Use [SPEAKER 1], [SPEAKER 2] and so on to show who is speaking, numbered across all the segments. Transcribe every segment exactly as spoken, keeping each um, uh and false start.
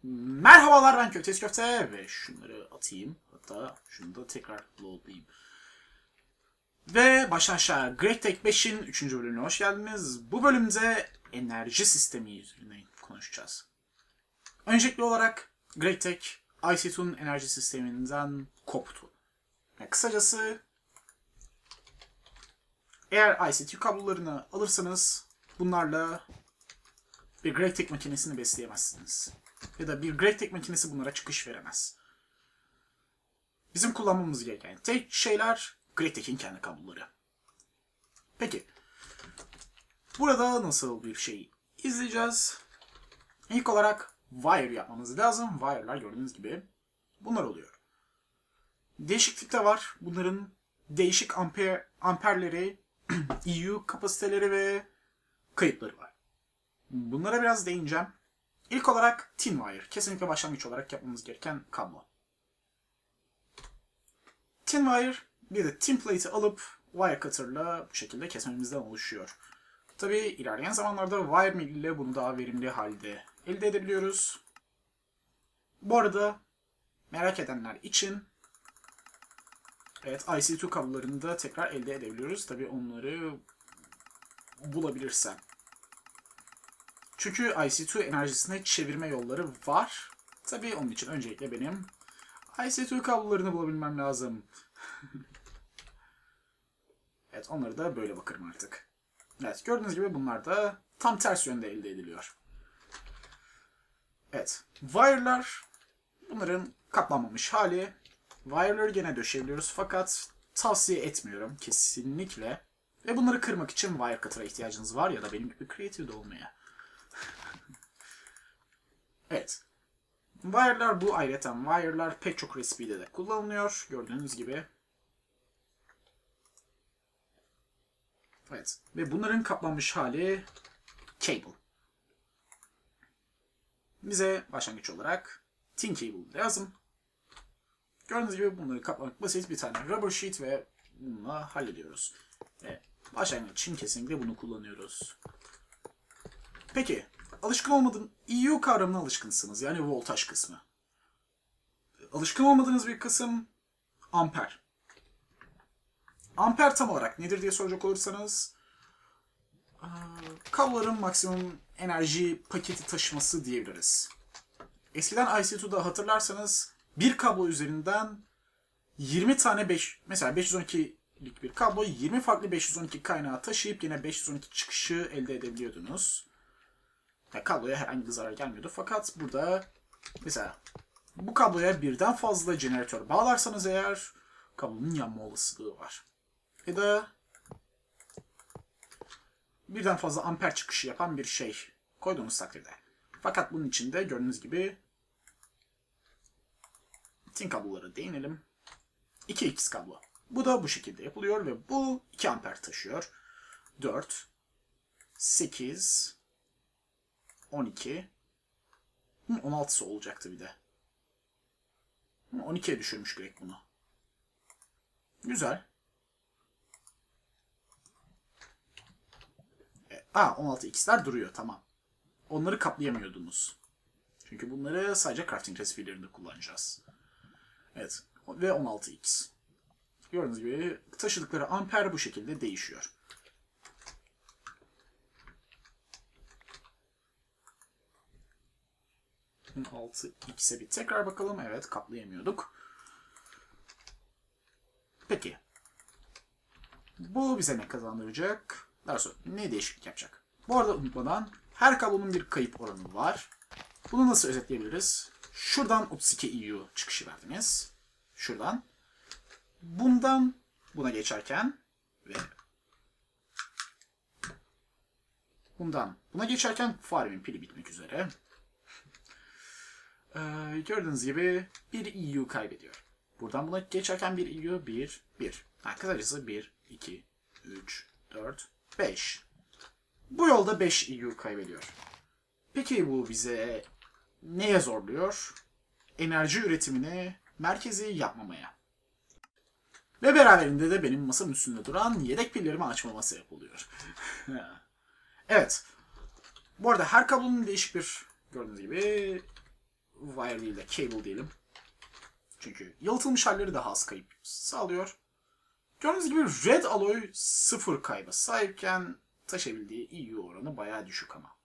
[SPEAKER 1] Merhabalar, ben Köfteyiz Köfte ve şunları atayım. Hatta şunu da tekrar loadlayayım. Ve baştan aşağı GreatTech beşin üçüncü bölümüne hoş geldiniz. Bu bölümde enerji sistemi üzerine konuşacağız. Öncelikli olarak GreatTech I C two'nun enerji sisteminden koptu. Yani kısacası eğer I C two kablolarını alırsanız bunlarla bir GreatTech makinesini besleyemezsiniz. Ya da bir GreatTech makinesi bunlara çıkış veremez. Bizim kullanmamız gereken tek şeyler GreatTech'in kendi kabloları. Peki, burada nasıl bir şey izleyeceğiz? İlk olarak wire yapmamız lazım. Wire'lar gördüğünüz gibi bunlar oluyor. Değişiklik de var. Bunların değişik amper, amperleri, E U kapasiteleri ve kayıtları var. Bunlara biraz değineceğim. İlk olarak thin wire. Kesinlikle başlangıç olarak yapmamız gereken kablo. Thin wire bir de thin plate'i alıp wire cutter'la bu şekilde kesmemizden oluşuyor. Tabi ilerleyen zamanlarda wire mill ile bunu daha verimli halde elde edebiliyoruz. Bu arada merak edenler için evet, I C two kablolarını da tekrar elde edebiliyoruz. Tabi onları bulabilirsem. Çünkü I C two enerjisine çevirme yolları var. Tabii onun için öncelikle benim I C two kablolarını bulabilmem lazım. Evet, onları da böyle bakarım artık. Evet, gördüğünüz gibi bunlar da tam ters yönde elde ediliyor. Evet, wire'lar bunların katlanmamış hali. Wire'ları gene döşeyebiliyoruz fakat tavsiye etmiyorum kesinlikle. Ve bunları kırmak için wire cutter'a ihtiyacınız var ya da benim gibi creative de olmaya. Evet. Wire'lar bu ayrıca wire'lar pek çok resipide de kullanılıyor. Gördüğünüz gibi. Evet. Ve bunların kaplanmış hali cable. Bize başlangıç olarak thin cable lazım. Gördüğünüz gibi bunları kaplamak basit. Bir tane rubber sheet ve bununla hallediyoruz. Ve başlangıç için kesinlikle bunu kullanıyoruz. Peki. Alışkın olmadığın E U kavramına alışkınsınız. Yani voltaj kısmı. Alışkın olmadığınız bir kısım amper. Amper tam olarak nedir diye soracak olursanız kabloların maksimum enerji paketi taşıması diyebiliriz. Eskiden I C two'da hatırlarsanız bir kablo üzerinden yirmi tane beş, mesela beş yüz on iki'lik bir kablo yirmi farklı beş yüz on iki kaynağı taşıyıp yine beş yüz on iki çıkışı elde edebiliyordunuz. Yani kabloya herhangi bir zarar gelmiyordu. Fakat burada mesela bu kabloya birden fazla jeneratör bağlarsanız eğer kablonun yanma olasılığı var. Ya da birden fazla amper çıkışı yapan bir şey koyduğunuz takdirde. Fakat bunun için de gördüğünüz gibi thin kablolara değinelim. iki X kablo. Bu da bu şekilde yapılıyor ve bu iki amper taşıyor. dört, sekiz, on iki, on altısı olacaktı bir de. on iki'ye düşürmüş Greg bunu. Güzel. E, aa, on altı X'ler duruyor, tamam. Onları kaplayamıyordunuz. Çünkü bunları sadece crafting resipilerinde kullanacağız. Evet. Ve on altı X. Gördüğünüz gibi taşıdıkları amper bu şekilde değişiyor. on altı X'e bir tekrar bakalım. Evet, kaplayamıyorduk. Peki. Bu bize ne kazandıracak? Daha sonra ne değişiklik yapacak? Bu arada unutmadan her kablonun bir kayıp oranı var. Bunu nasıl özetleyebiliriz? Şuradan otuz iki E U çıkışı verdiniz. Şuradan. Bundan buna geçerken ve bundan buna geçerken faremin pili bitmek üzere. Ee, gördüğünüz gibi bir E U kaybediyor. Buradan buna geçerken bir E U, bir, bir. Ha, kısacası bir, iki, üç, dört, beş. Bu yolda beş E U kaybediyor. Peki bu bize neye zorluyor? Enerji üretimini merkezi yapmamaya. Ve beraberinde de benim masamın üstünde duran yedek pillerimi açmama sebep oluyor. Evet. Bu arada her kablonun değişik bir, gördüğünüz gibi, wire değil de cable diyelim. Çünkü yalıtılmış halleri daha az kayıp sağlıyor. Gördüğünüz gibi red alloy sıfır kayba sahipken taşıyabildiği E U oranı bayağı düşük ama.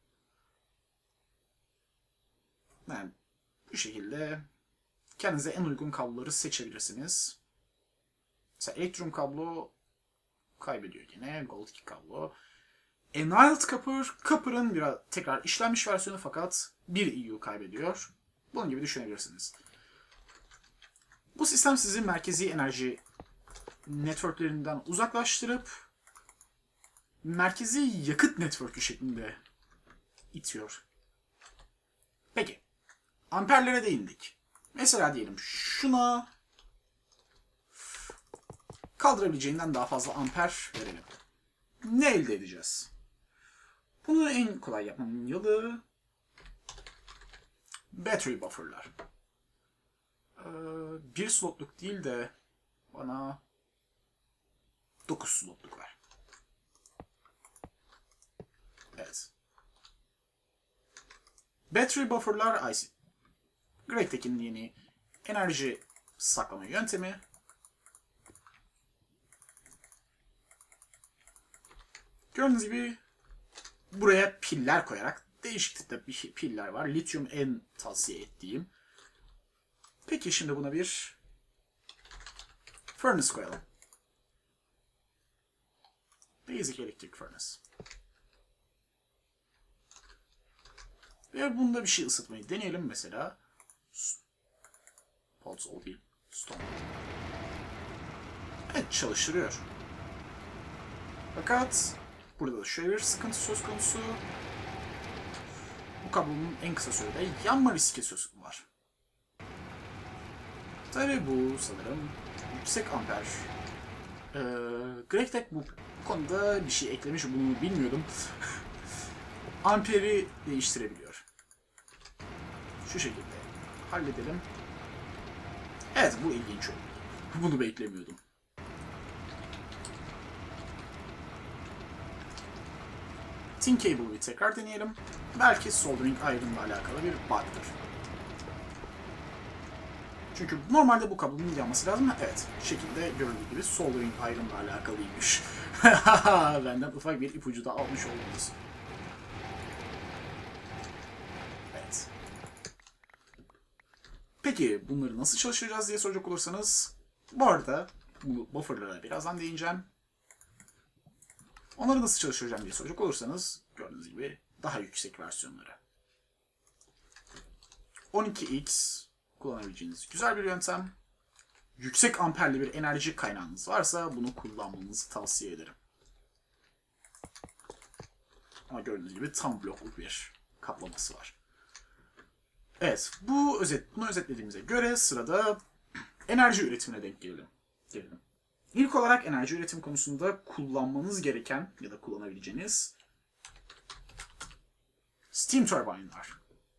[SPEAKER 1] Yani bu şekilde kendinize en uygun kabloları seçebilirsiniz. Mesela elektrum kablo kaybediyor yine. Gold iki kablo. Annealed Copper, Copper'ın biraz tekrar işlenmiş versiyonu fakat bir E U kaybediyor. Bunun gibi düşünebilirsiniz. Bu sistem sizi merkezi enerji networklerinden uzaklaştırıp merkezi yakıt network'ü şeklinde itiyor. Peki. Amperlere değindik. Mesela diyelim şuna kaldırabileceğinden daha fazla amper verelim. Ne elde edeceğiz? Bunu en kolay yapmanın yolu battery buffer'lar. Ee, bir slotluk değil de bana dokuz slotluk ver. Evet. Battery buffer'lar I C. Greyk'tekinin yeni enerji saklama yöntemi. Gördüğünüz gibi buraya piller koyarak değişik tipte bir piller var. Lityum en tavsiye ettiğim. Peki şimdi buna bir furnace koyalım. Basic Electric Furnace. Ve bunda bir şey ısıtmayı deneyelim mesela. Pulse o değil. Stone. Evet, çalıştırıyor. Fakat burada da şöyle bir sıkıntı söz konusu. Bu kablonun en kısa sürede yanma riski söz var. Tabii bu sanırım yüksek amper. Ee, Greyktek bu konuda bir şey eklemiş, bunu bilmiyordum. Amperi değiştirebiliyor. Şu şekilde halledelim. Evet, bu ilginç oldu. Bunu beklemiyordum. Tin Cable'ı tekrar deneyelim. Belki Soldering Iron'la alakalı bir bug'dır. Çünkü normalde bu kablonun yanması lazım. Evet, bu şekilde görüldüğü gibi Soldering Iron'la alakalıymış. Benden ufak bir ipucu da almış oldunuz. Evet. Peki bunları nasıl çalıştıracağız diye soracak olursanız, bu arada bu buffer'lara birazdan değineceğim. Onları nasıl çalıştıracağım diye soracak olursanız, gördüğünüz gibi daha yüksek versiyonları. on iki X kullanabileceğiniz güzel bir yöntem. Yüksek amperli bir enerji kaynağınız varsa bunu kullanmanızı tavsiye ederim. Ama gördüğünüz gibi tam blokluk bir kaplaması var. Evet, bu özet, bunu özetlediğimize göre sırada enerji üretimine denk gelelim. gelelim. İlk olarak enerji üretim konusunda kullanmanız gereken ya da kullanabileceğiniz steam turbine var.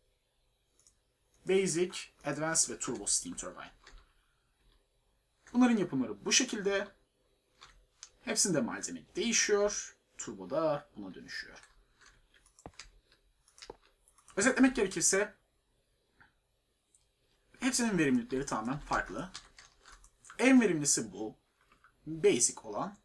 [SPEAKER 1] Basic, Advanced ve Turbo Steam Turbine. Bunların yapımları bu şekilde. Hepsinde malzeme değişiyor. Turbo da buna dönüşüyor. Özetlemek gerekirse hepsinin verimlilikleri tamamen farklı. En verimlisi bu. Basic olan.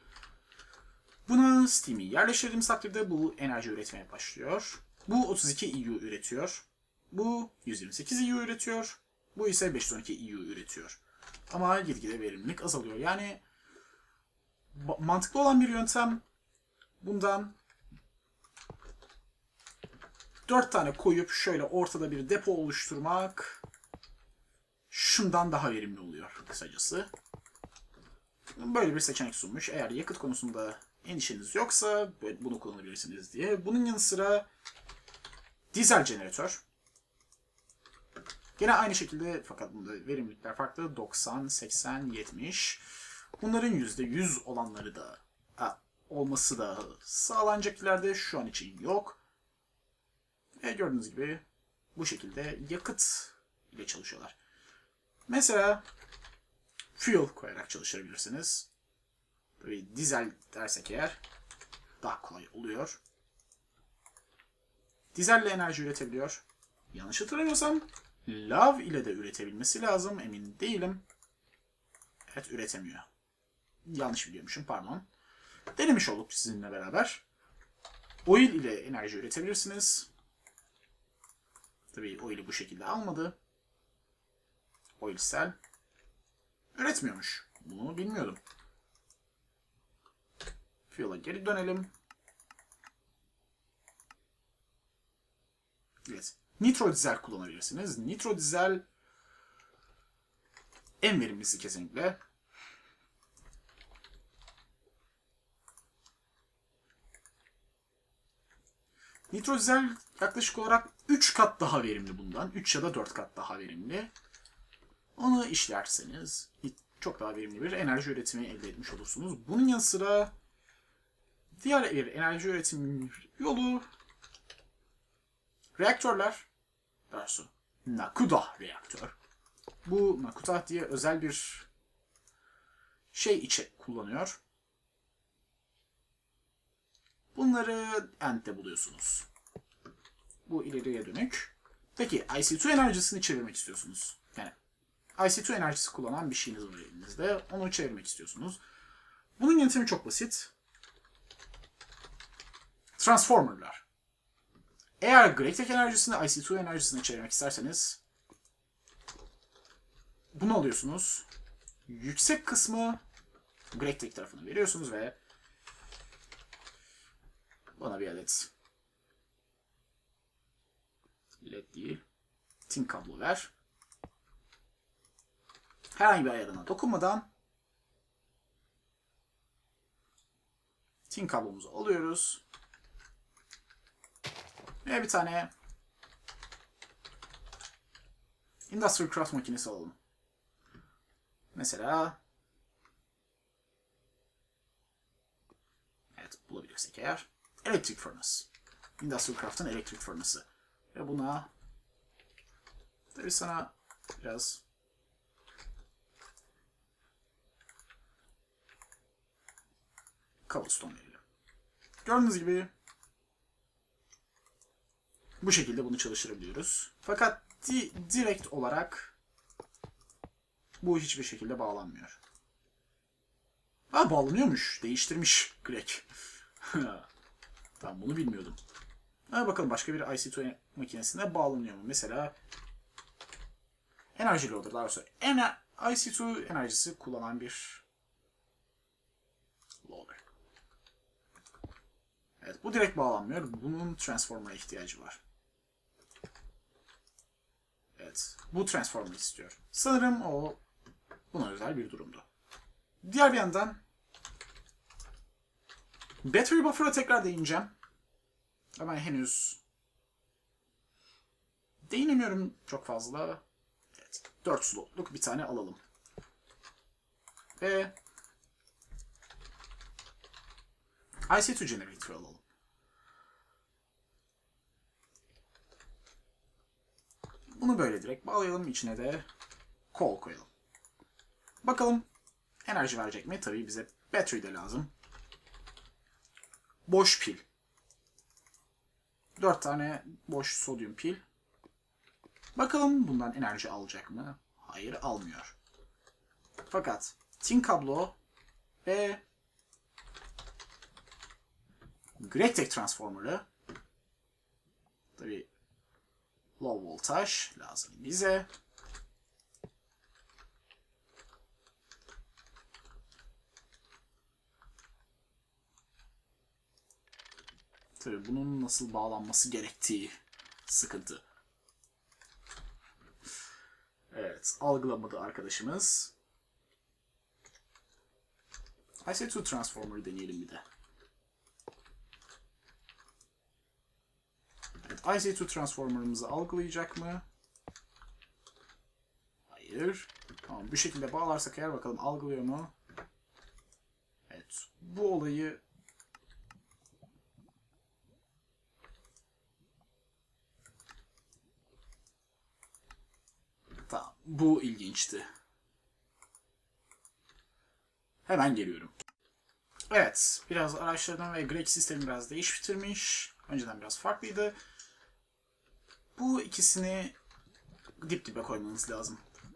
[SPEAKER 1] Buna Steam'i yerleştirdiğimiz takdirde bu enerji üretmeye başlıyor. Bu otuz iki E U üretiyor. Bu yüz yirmi sekiz E U üretiyor. Bu ise beş yüz on iki E U üretiyor. Ama gitgide verimlilik azalıyor. Yani mantıklı olan bir yöntem bundan dört tane koyup şöyle ortada bir depo oluşturmak şundan daha verimli oluyor kısacası. Böyle bir seçenek sunmuş. Eğer yakıt konusunda endişeniz yoksa bunu kullanabilirsiniz diye. Bunun yanı sıra dizel jeneratör. Gene aynı şekilde fakat bunda verimlilikler farklı. doksan, seksen, yetmiş. Bunların yüzde yüz olanları da ha, olması da sağlanacak ileride, şu an için yok. Ve gördüğünüz gibi bu şekilde yakıt ile çalışıyorlar. Mesela fuel koyarak çalıştırabilirsiniz. Tabii dizel dersek eğer daha kolay oluyor. Dizelle enerji üretebiliyor. Yanlış hatırlamıyorsam lav ile de üretebilmesi lazım. Emin değilim. Evet, üretemiyor. Yanlış biliyormuşum, pardon. Denemiş olduk sizinle beraber. Oil ile enerji üretebilirsiniz. Tabii oil'i bu şekilde almadı. Oil cell üretmiyormuş. Bunu bilmiyordum. Fuel'a geri dönelim. Evet. Nitro dizel kullanabilirsiniz. Nitro dizel en verimlisi kesinlikle. Nitro dizel yaklaşık olarak üç kat daha verimli bundan. üç ya da dört kat daha verimli. Onu işlerseniz çok daha verimli bir enerji üretimi elde etmiş olursunuz. Bunun yanı sıra diğer bir enerji üretim yolu reaktörler. Daha sonra Nakuda reaktör. Bu Nakuda diye özel bir şey içe kullanıyor. Bunları End'de buluyorsunuz. Bu ileriye dönük. Peki I C iki enerjisini çevirmek istiyorsunuz. Yani I C iki enerjisi kullanan bir şeyiniz var elinizde. Onu çevirmek istiyorsunuz. Bunun yöntemi çok basit. Transformerlar. Eğer Greatech enerjisini I C iki enerjisine çevirmek isterseniz bunu alıyorsunuz. Yüksek kısmı Greatech tarafına veriyorsunuz ve bana bir adet led değil, tin kablo ver. Herhangi bir ayarına dokunmadan tin kablomuzu alıyoruz. Ve bir tane Industrial Craft makinesi alalım. Mesela evet, bulabilirsek eğer Electric Furnace. Industrial Craft'ın Electric Furnace'ı. Ve buna tabii sana biraz cobblestone verelim. Gördüğünüz gibi bu şekilde bunu çalıştırabiliyoruz. Fakat di direkt olarak bu hiçbir şekilde bağlanmıyor. Ha, bağlanıyormuş. Değiştirmiş Greg. Tamam, bunu bilmiyordum. Ha, bakalım başka bir I C iki makinesine bağlanıyor mu? Mesela enerji loader, daha sonra I C iki enerjisi kullanan bir loader. Evet, bu direkt bağlanmıyor. Bunun transformer'a ihtiyacı var. Evet, bu transformer istiyor. Sanırım o buna özel bir durumdu. Diğer bir yandan battery buffer'a tekrar değineceğim. Ama henüz değinemiyorum çok fazla. Evet, dört slotluk bir tane alalım. Ve I C iki generator alalım. Bunu böyle direkt bağlayalım. İçine de coal koyalım. Bakalım enerji verecek mi? Tabii bize battery de lazım. Boş pil. dört tane boş sodyum pil. Bakalım bundan enerji alacak mı? Hayır, almıyor. Fakat tin kablo ve Greatech transformer'ı, tabii low voltage lazım bize. Tabii bunun nasıl bağlanması gerektiği sıkıntı. Evet, algılamadı arkadaşımız. I C iki transformer'ı deneyelim bir de. Evet, I C iki transformer'ımızı algılayacak mı? Hayır. Tamam, bu şekilde bağlarsak eğer bakalım algılıyor mu? Evet, bu olayı tamam, bu ilginçti. Hemen geliyorum. Evet, biraz araştırdım ve Greg sistemi biraz değiştirmiş. Önceden biraz farklıydı. Bu ikisini dip dibe koymanız lazım.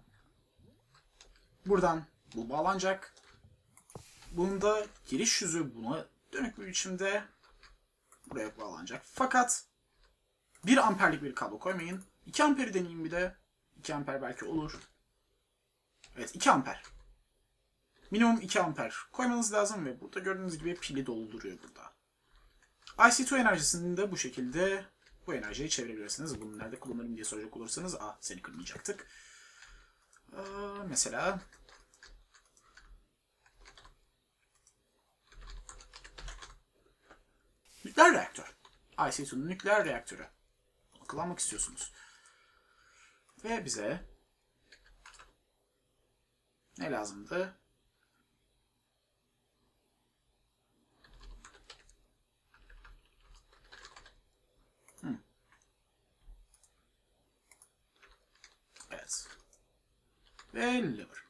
[SPEAKER 1] Buradan bu bağlanacak. Bunun da giriş yüzü buna dönük bir biçimde buraya bağlanacak. Fakat bir amperlik bir kablo koymayın. iki amperi deneyeyim bir de. iki amper belki olur. Evet, iki amper. Minimum iki amper koymanız lazım ve burada gördüğünüz gibi pili dolduruyor burada. I C iki enerjisini de bu şekilde bu enerjiyi çevirebilirsiniz. Bunu nerede kullanırım diye soracak olursanız, ah seni kırmayacaktık. Ee, mesela nükleer reaktör. I C iki'nin nükleer reaktörü. Bunu kullanmak istiyorsunuz. Ve bize ne lazımdı? Hmm. Evet. Ve lever.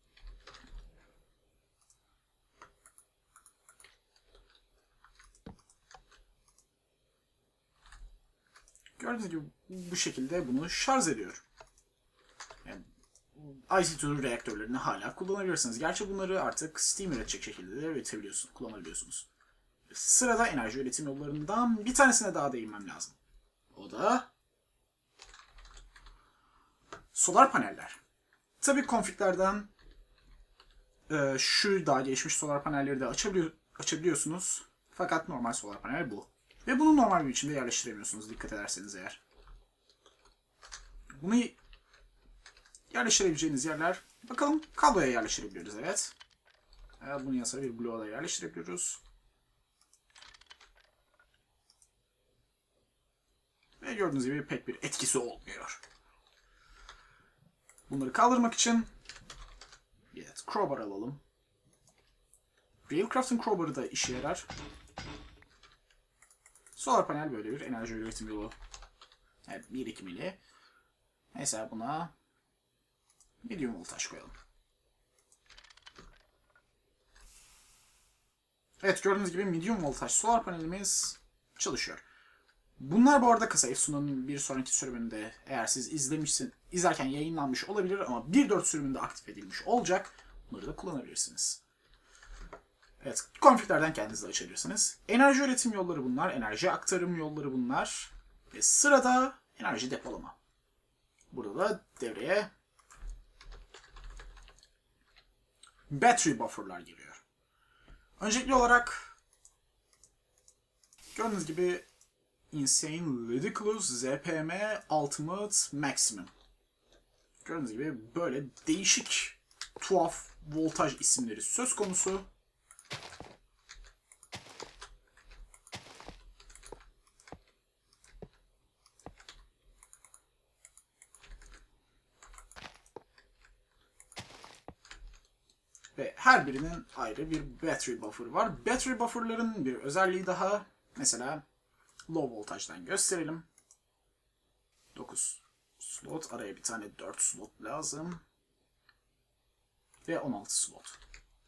[SPEAKER 1] Gördüğünüz gibi bu şekilde bunu şarj ediyor. Yani I C iki reaktörlerini hala kullanabilirsiniz. Gerçi bunları artık Steam üretecek şekilde de üretebiliyorsunuz, kullanabiliyorsunuz. Sırada enerji üretim yollarından bir tanesine daha değinmem lazım. O da solar paneller. Tabii konfiglerden e, şu daha gelişmiş solar panelleri de açabiliyor, açabiliyorsunuz. Fakat normal solar panel bu. Ve bunu normal bir biçimde yerleştiremiyorsunuz dikkat ederseniz eğer. Bunu yerleştirebileceğiniz yerler, bakalım kabloya yerleştirebiliyoruz, evet. Bunun yanı sıra bir bloğa da yerleştirebiliyoruz. Ve gördüğünüz gibi pek bir etkisi olmuyor. Bunları kaldırmak için evet, crowbar alalım. Railcraft'ın crowbar'ı da işe yarar. Solar panel böyle bir enerji üretim yolu. Evet, bir iki mili. Mesela buna medium voltaj koyalım. Evet, gördüğünüz gibi medium voltaj solar panelimiz çalışıyor. Bunlar bu arada kısa. Efsun'un bir sonraki sürümünde eğer siz izlemişsin, izlerken yayınlanmış olabilir ama bir nokta dört sürümünde aktif edilmiş olacak. Bunları da kullanabilirsiniz. Evet, konfiglerden kendiniz de açabilirsiniz. Enerji üretim yolları bunlar, enerji aktarım yolları bunlar. Ve sırada enerji depolama. Burada da devreye battery buffer'lar giriyor. Öncelikli olarak gördüğünüz gibi Insane, Ridiculous, Z P M, Ultimate, Maximum. Gördüğünüz gibi böyle değişik, tuhaf voltaj isimleri söz konusu. Ve her birinin ayrı bir battery buffer var. Battery buffer'ların bir özelliği daha. Mesela low voltajdan gösterelim. dokuz slot. Araya bir tane dört slot lazım. Ve on altı slot.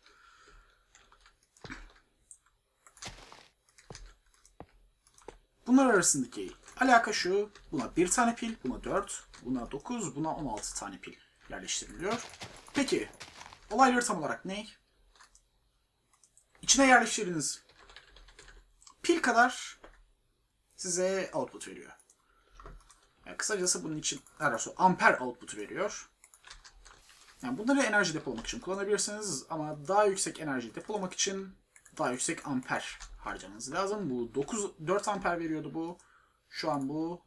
[SPEAKER 1] Bunlar arasındaki alaka şu. Buna bir tane pil, buna dört, buna dokuz, buna on altı tane pil yerleştiriliyor. Peki olayları tam olarak ne? İçine yerleştirdiğiniz pil kadar size output veriyor. Yani kısacası bunun için neredeyse amper output veriyor. Yani bunları enerji depolamak için kullanabilirsiniz ama daha yüksek enerji depolamak için daha yüksek amper harcamanız lazım. Bu dokuz, dört amper veriyordu bu. Şu an bu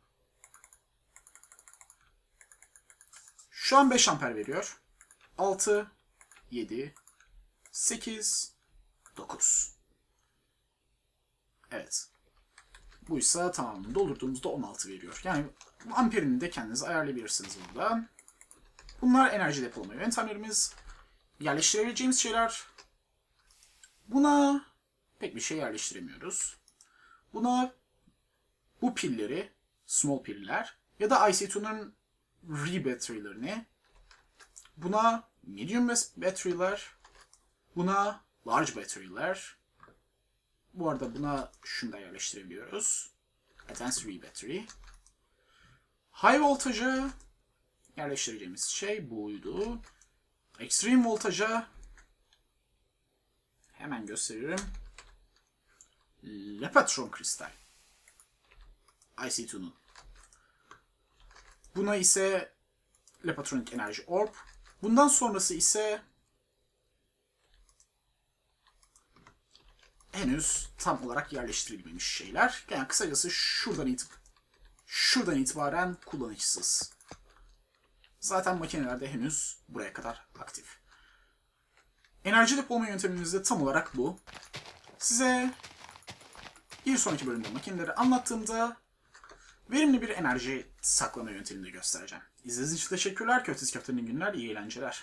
[SPEAKER 1] şu an beş amper veriyor. altı, yedi, sekiz, dokuz. Evet. Buysa tamam. Doldurduğumuzda on altı veriyor. Yani amperini de kendiniz ayarlayabilirsiniz burada. Bunlar enerji depolama yöntemlerimiz. Yerleştirebileceğimiz şeyler. Buna pek bir şey yerleştiremiyoruz. Buna bu pilleri, small piller ya da I C iki'nin re-battery'lerini, buna medium battery'ler, buna large battery'ler. Bu arada buna şunu da yerleştirebiliyoruz. Advanced re-battery. High voltaja yerleştireceğimiz şey buydu. Extreme voltaja hemen gösteriyorum. Lepatron kristal. I C iki'nin. Buna ise Lepatronic Enerji Orb. Bundan sonrası ise henüz tam olarak yerleştirilmemiş şeyler. Yani kısacası şuradan itibaren, şuradan itibaren kullanışsız. Zaten makinelerde henüz buraya kadar aktif. Enerji depolama yöntemimiz de tam olarak bu. Size bir sonraki bölümde makineleri anlattığımda verimli bir enerji saklama yöntemini de göstereceğim. İzlediğiniz için teşekkürler. Köftesi Köfte'nin günler, iyi eğlenceler.